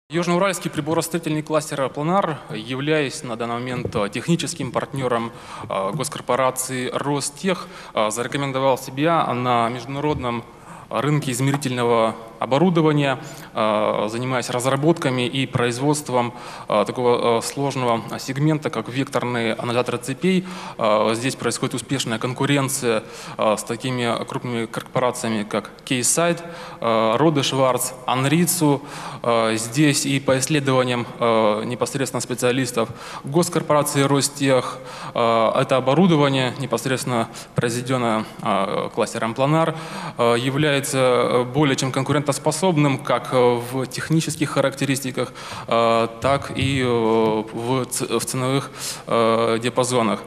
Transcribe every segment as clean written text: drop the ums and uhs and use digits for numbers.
Южноуральский приборостроительный кластер «Планар», являясь на данный момент техническим партнером госкорпорации «Ростех», зарекомендовал себя на международном рынке измерительного оборудования, занимаясь разработками и производством такого сложного сегмента, как векторные анализаторы цепей. Здесь происходит успешная конкуренция с такими крупными корпорациями, как Keysight, Роде Шварц, Анрицу. Здесь и по исследованиям непосредственно специалистов госкорпорации Ростех это оборудование, непосредственно произведенное кластером «Планар», является более чем конкурентоспособным как в технических характеристиках, так и в ценовых диапазонах.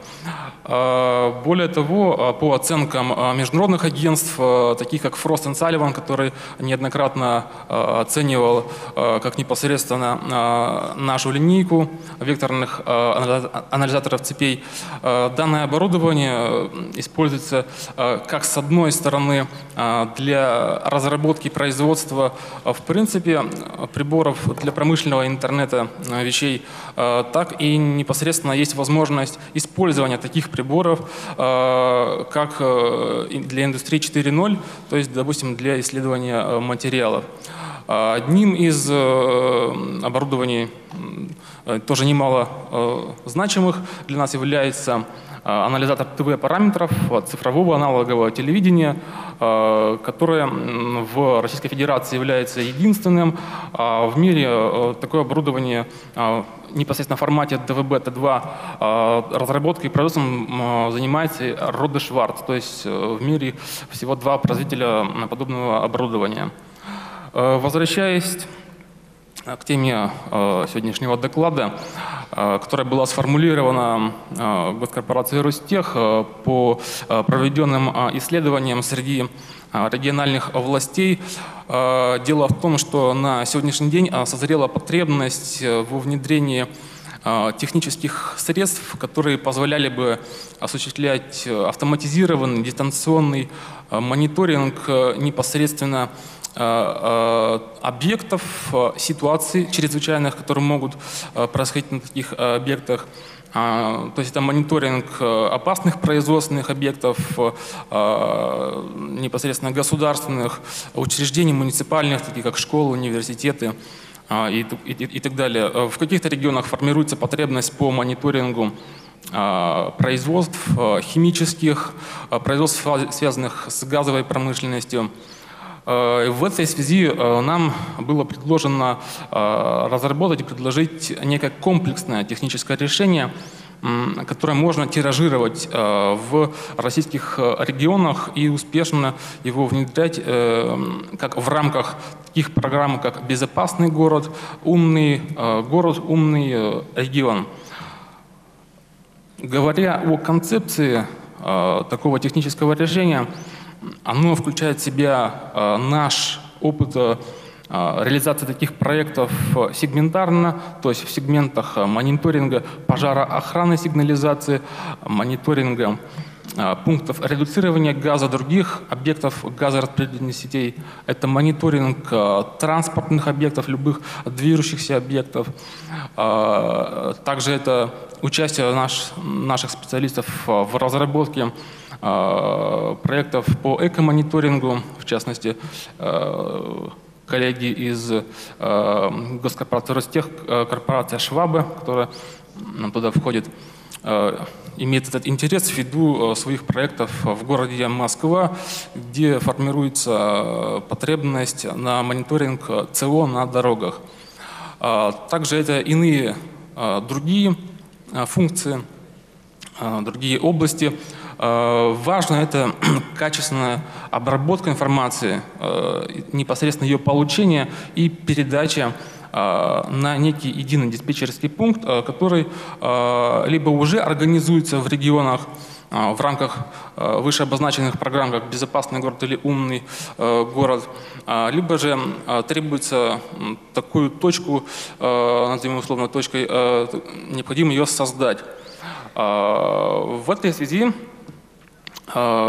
Более того, по оценкам международных агентств, таких как Frost & Sullivan, который неоднократно оценивал как непосредственно нашу линейку векторных анализаторов цепей, данное оборудование используется как с одной стороны для разработки и производства в принципе приборов для промышленного интернета вещей, так и непосредственно есть возможность использования таких приборов как для индустрии 4.0, то есть, допустим, для исследования материалов. Одним из оборудований, тоже немало значимых для нас, является анализатор ТВ-параметров цифрового аналогового телевидения, которое в Российской Федерации является единственным. В мире такое оборудование непосредственно в формате ДВБ-Т2 разработкой и производством занимается Роде Шварц, то есть в мире всего два производителя подобного оборудования. Возвращаясь к теме сегодняшнего доклада, которая была сформулирована госкорпорацией Ростех по проведенным исследованиям среди региональных властей. Дело в том, что на сегодняшний день созрела потребность во внедрении технических средств, которые позволяли бы осуществлять автоматизированный дистанционный мониторинг непосредственно объектов, ситуаций чрезвычайных, которые могут происходить на таких объектах. То есть это мониторинг опасных производственных объектов, непосредственно государственных учреждений, муниципальных, таких как школы, университеты и так далее. В каких-то регионах формируется потребность по мониторингу производств химических, производств, связанных с газовой промышленностью. В этой связи нам было предложено разработать и предложить некое комплексное техническое решение, которое можно тиражировать в российских регионах и успешно его внедрять как в рамках таких программ, как «Безопасный город», умный регион». Говоря о концепции такого технического решения, оно включает в себя наш опыт реализации таких проектов сегментарно, то есть в сегментах мониторинга пожароохранной сигнализации, мониторинга пунктов редуцирования газа, других объектов газораспределительных сетей. Это мониторинг транспортных объектов, любых движущихся объектов. Также это участие наших специалистов в разработке проектов по экомониторингу, в частности, коллеги из госкорпорации Ростех, корпорация Швабе, которая туда входит, имеет этот интерес ввиду своих проектов в городе Москва, где формируется потребность на мониторинг ЦО на дорогах. Также это иные другие функции, другие области. Важно это качественная обработка информации, непосредственно ее получение и передача на некий единый диспетчерский пункт, который либо уже организуется в регионах в рамках вышеобозначенных программ, как «Безопасный город» или «Умный город», либо же требуется такую точку, назовем условно точкой, необходимо ее создать. В этой связи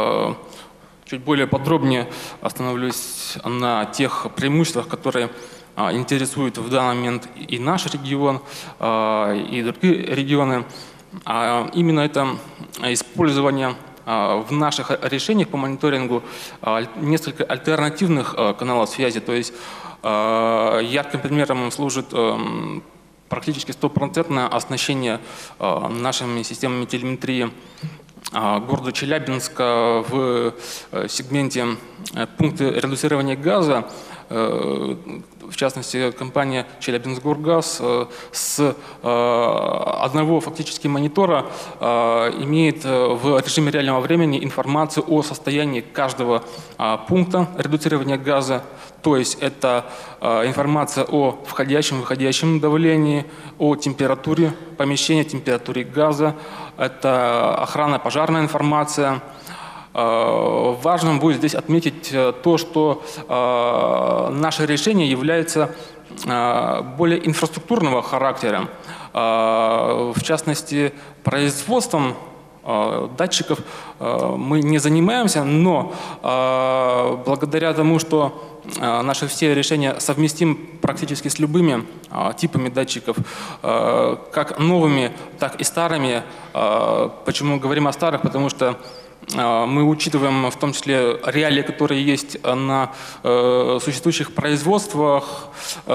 чуть более подробнее остановлюсь на тех преимуществах, которые интересует в данный момент и наш регион, и другие регионы. Именно это использование в наших решениях по мониторингу несколько альтернативных каналов связи. То есть ярким примером служит практически стопроцентное оснащение нашими системами телеметрии города Челябинска в сегменте пункты редуцирования газа. В частности, компания «Челябинскгоргаз» с одного фактически монитора имеет в режиме реального времени информацию о состоянии каждого пункта редуцирования газа. То есть это информация о входящем и выходящем давлении, о температуре помещения, температуре газа. Это охранная пожарная информация. Важным будет здесь отметить то, что наше решение является более инфраструктурного характера. В частности, производством датчиков мы не занимаемся, но благодаря тому, что наши все решения совместимы практически с любыми типами датчиков, как новыми, так и старыми. Почему говорим о старых? Потому что мы учитываем в том числе реалии, которые есть на существующих производствах,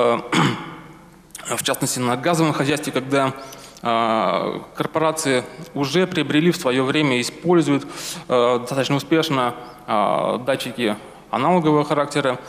в частности на газовом хозяйстве, когда корпорации уже приобрели в свое время и используют достаточно успешно датчики аналогового характера,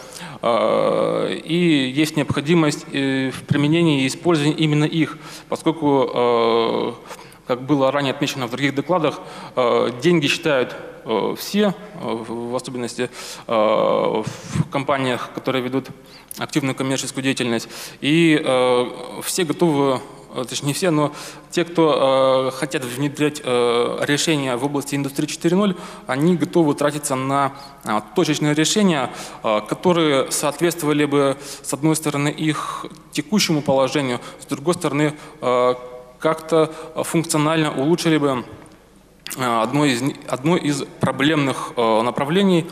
и есть необходимость в применении и использовании именно их, поскольку, как было ранее отмечено в других докладах, деньги считают все, в особенности в компаниях, которые ведут активную коммерческую деятельность, и все готовы, точнее не все, но те, кто хотят внедрять решения в области индустрии 4.0, они готовы тратиться на точечные решения, которые соответствовали бы, с одной стороны, их текущему положению, с другой стороны, как-то функционально улучшили бы одно из проблемных направлений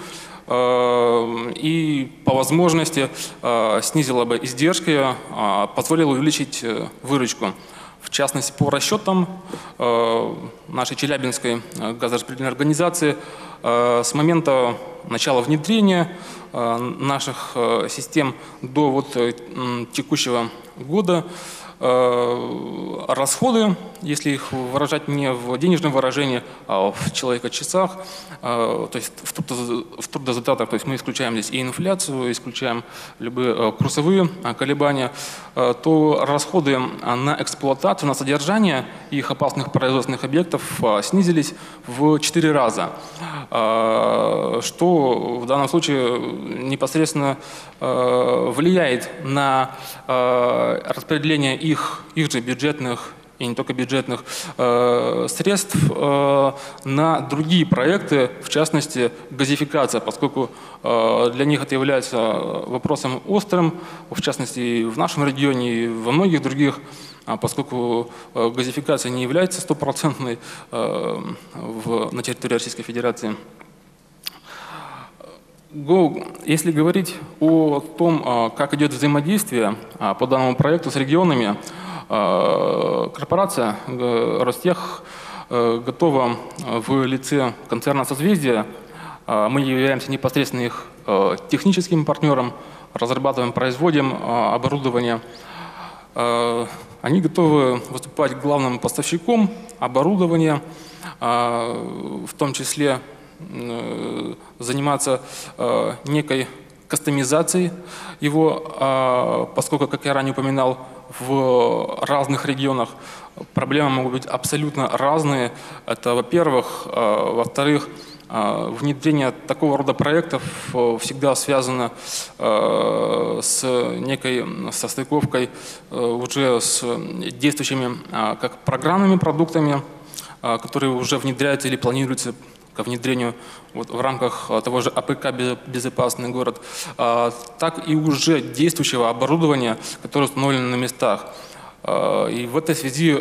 и по возможности снизило бы издержки, позволило увеличить выручку. В частности, по расчетам нашей Челябинской газораспределительной организации с момента начала внедрения наших систем до текущего года расходы, если их выражать не в денежном выражении, а в человека-часах, то есть в трудозатратах, то есть мы исключаем здесь и инфляцию, исключаем любые курсовые колебания, то расходы на эксплуатацию, на содержание их опасных производственных объектов снизились в 4 раза, что в данном случае непосредственно влияет на распределение их же бюджетных и не только бюджетных средств на другие проекты, в частности газификация, поскольку для них это является вопросом острым, в частности и в нашем регионе, и во многих других, поскольку газификация не является стопроцентной на территории Российской Федерации. Если говорить о том, как идет взаимодействие по данному проекту с регионами, корпорация Ростех готова в лице концерна «Созвездие», мы являемся непосредственно их техническим партнером, разрабатываем, производим оборудование. Они готовы выступать главным поставщиком оборудования, в том числе заниматься некой кастомизацией его, поскольку, как я ранее упоминал, в разных регионах проблемы могут быть абсолютно разные. Это, во-первых. Во-вторых, внедрение такого рода проектов всегда связано с некой состыковкой уже с действующими как программными продуктами, которые уже внедряются или планируются к внедрению в рамках того же АПК «Безопасный город», так и уже действующего оборудования, которое установлено на местах. И в этой связи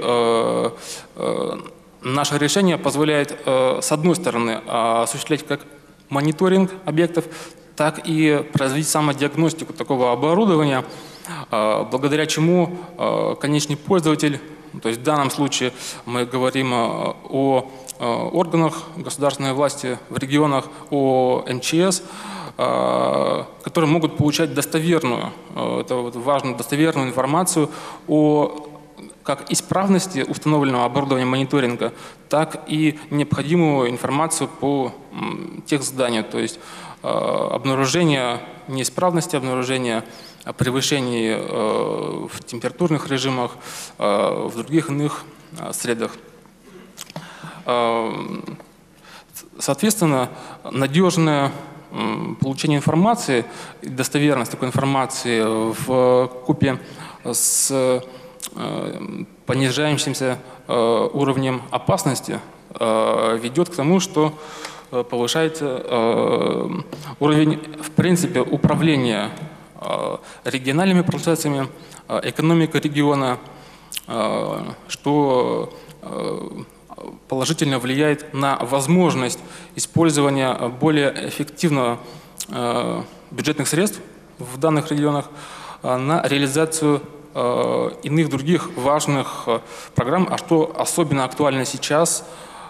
наше решение позволяет, с одной стороны, осуществлять как мониторинг объектов, так и производить самодиагностику такого оборудования, благодаря чему конечный пользователь, то есть в данном случае мы говорим о органах государственной власти в регионах, о МЧС, которые могут получать достоверную, это вот важную, достоверную информацию о как исправности установленного оборудования мониторинга, так и необходимую информацию по техзаданию, то есть обнаружение неисправности, обнаружение превышений в температурных режимах, в других иных средах. Соответственно, надежное получение информации, достоверность такой информации в купе с понижающимся уровнем опасности ведет к тому, что повышается уровень, в принципе, управления региональными процессами, экономикой региона, что положительно влияет на возможность использования более эффективного бюджетных средств в данных регионах на реализацию иных других важных программ, а что особенно актуально сейчас,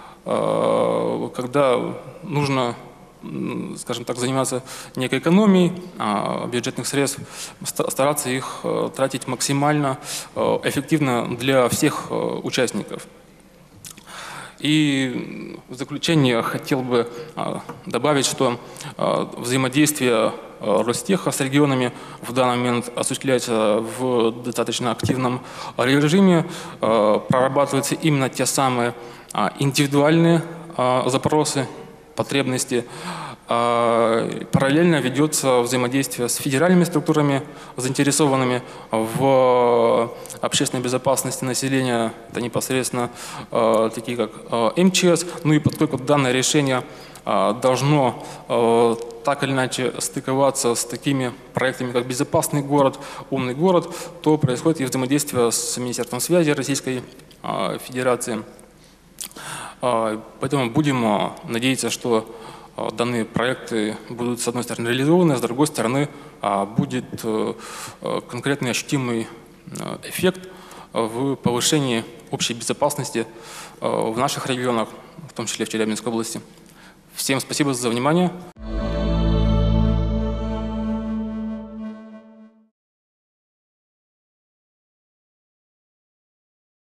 когда нужно, скажем так, заниматься некой экономией бюджетных средств, стараться их тратить максимально эффективно для всех участников. И в заключение хотел бы добавить, что взаимодействие Ростеха с регионами в данный момент осуществляется в достаточно активном режиме. Прорабатываются именно те самые индивидуальные запросы, потребности. Параллельно ведется взаимодействие с федеральными структурами, заинтересованными в общественной безопасности населения, это непосредственно такие как МЧС. Ну и поскольку данное решение должно так или иначе стыковаться с такими проектами, как «Безопасный город», «Умный город», то происходит и взаимодействие с Министерством связи Российской Федерации. Поэтому будем надеяться, что данные проекты будут, с одной стороны, реализованы, а с другой стороны, будет конкретный ощутимый эффект в повышении общей безопасности в наших регионах, в том числе в Челябинской области. Всем спасибо за внимание.